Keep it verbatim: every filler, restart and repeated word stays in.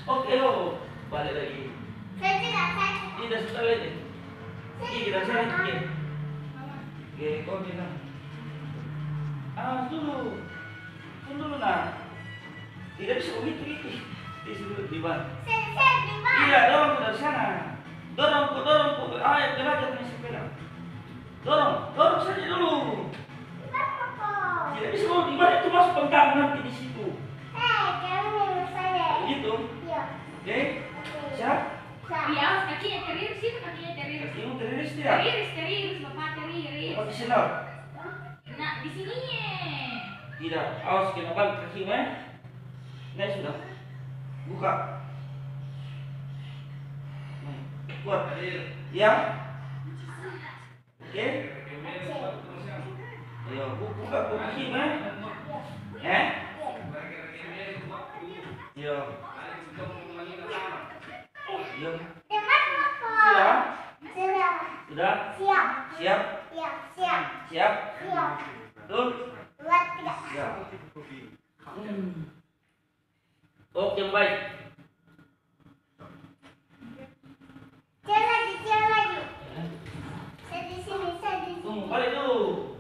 Oke, oh. Balik lagi. Saya tidak saya. Tidak suka lagi. Ini kita saya lagi. Oke, kau bilang. Ah, dulu. Tunggu dulu nah. Tidak bisa begitu itu. Di sini di bawah. Saya saya di bawah. Iya, dorong ke dari sana. Dorong ke dorong ke. Ayo, belajar punya sepeda. Dorong, dorong saja dulu. Tidak bisa mau di bawah itu masuk pengkam nanti di situ. Hei, kamu minum saya. Begitu. Iya. Oke. Siap? Iya, kakinya teriris itu, kakinya teriris. Kakimu teriris tidak? Teriris, teriris, bapak teriris. Pakai sendal? Nah, di sininya. Tidak. Awas kena balik kakimu ya. Nah, sudah. Buka. Nah, kuat. Ya. Oke. Ayo, bu- buka buka kakimu ya. Eh? Yo. Yo. Dengan apa? Sudah? Sudah. Sudah? Siap. Siap? Siap. Siap. Siap? Siap. Betul? Dua tiga. Ya. Hmm. Oke, baik. Jalan lagi, jalan lagi. Saya di sini, saya di sini. Tunggu, balik dulu.